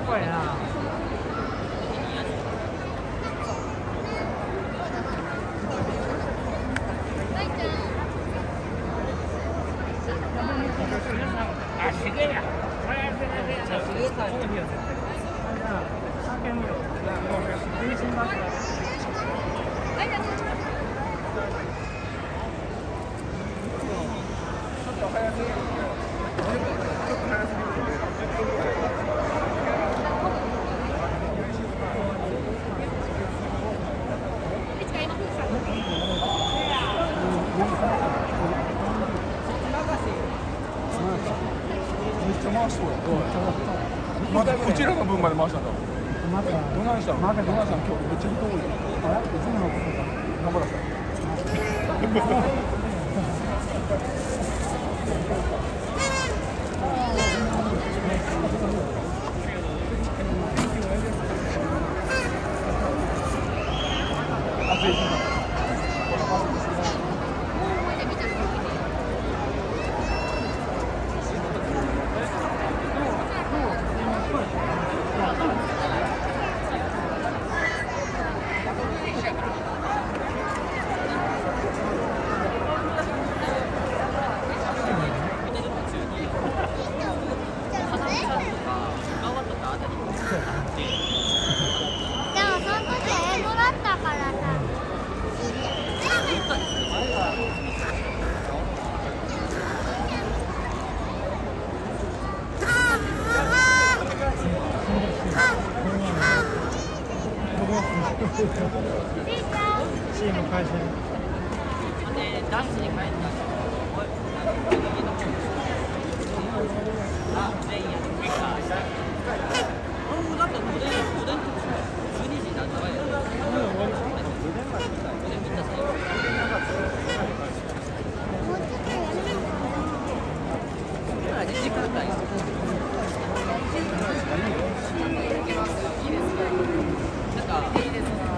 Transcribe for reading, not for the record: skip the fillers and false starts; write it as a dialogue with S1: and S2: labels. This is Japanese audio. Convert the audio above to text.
S1: ぽいな。あ、しげや。これしげさん。酒見ろ。全身バッグ。ちょっと早すぎる。めっちゃ回しそうや。まだうちらの分まで回したんだ。どないしたの？どないしたの？今日めっちゃ人多いよ。あ、いつものことか。頑張らせ。暑い日だ。チーム会社に。ダンスに帰った。あ、全員やってるか。もうだって午前12時になったわよ。時間帯。なんかいいですな。